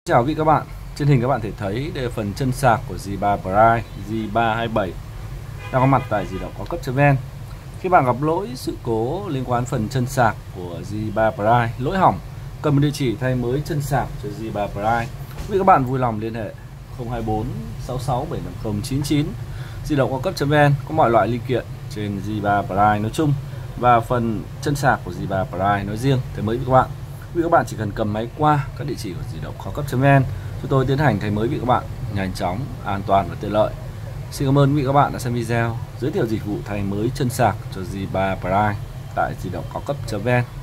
Chào quý vị các bạn. Trên hình các bạn thể thấy đây là phần chân sạc của G3 Prime G327 đang có mặt tại di động cao cấp.vn. Khi bạn gặp lỗi sự cố liên quan phần chân sạc của G3 Prime lỗi hỏng, cần một địa chỉ thay mới chân sạc cho G3 Prime, quý vị các bạn vui lòng liên hệ 024 66 750 99. Di động cao cấp.vn có mọi loại linh kiện trên G3 Prime nói chung và phần chân sạc của G3 Prime nói riêng thay mới với các bạn. Quý vị các bạn chỉ cần cầm máy qua các địa chỉ của di động cao cấp.vn, chúng tôi tiến hành thay mới vị các bạn nhanh chóng, an toàn và tiện lợi. Xin cảm ơn quý vị các bạn đã xem video giới thiệu dịch vụ thay mới chân sạc cho G3 Prime tại di động cao cấp.vn.